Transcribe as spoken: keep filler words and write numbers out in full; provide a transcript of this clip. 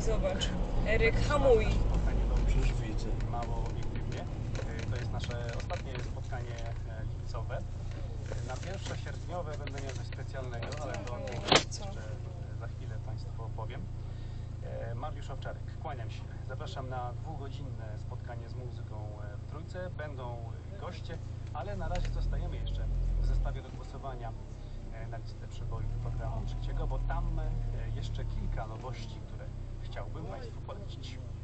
zobacz. Eryk, hamuj. Spotkanie do Przecież widzę. mało obiektywnie. To jest nasze ostatnie spotkanie lipcowe. Na pierwsze sierpniowe będę miał coś specjalnego, ale to jeszcze za chwilę Państwu opowiem. Mariusz Owczarek, kłaniam się. Zapraszam na dwugodzinne spotkanie z muzyką w Trójce. Będą goście, ale na razie zostajemy jeszcze w zestawie do głosowania na listę przebojów programu trzeciego, bo tam jeszcze kilka nowości, które chciałbym Państwu polecić.